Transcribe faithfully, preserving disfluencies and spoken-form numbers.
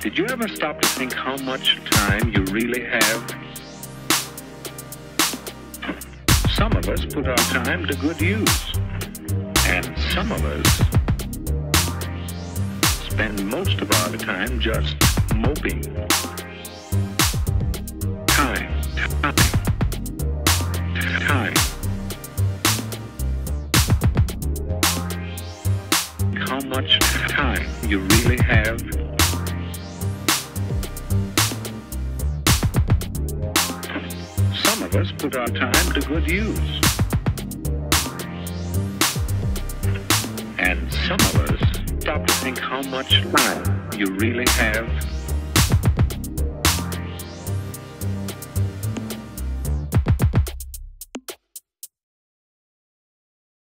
Did you ever stop to think how much time you really have? Some of us put our time to good use, and some of us spend most of our time just moping. Time, time, time. How much time you really have? Some of us put our time to good use, and some of us stop to think how much time you really have.